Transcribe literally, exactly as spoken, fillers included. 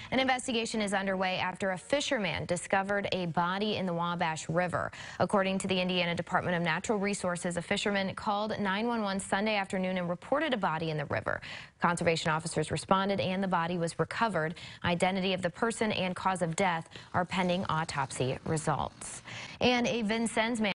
An investigation is underway after a fisherman discovered a body in the Wabash River. According to the Indiana Department of Natural Resources, a fisherman called nine one one Sunday afternoon and reported a body in the river. Conservation officers responded and the body was recovered. Identity of the person and cause of death are pending autopsy results. And a Vincennes man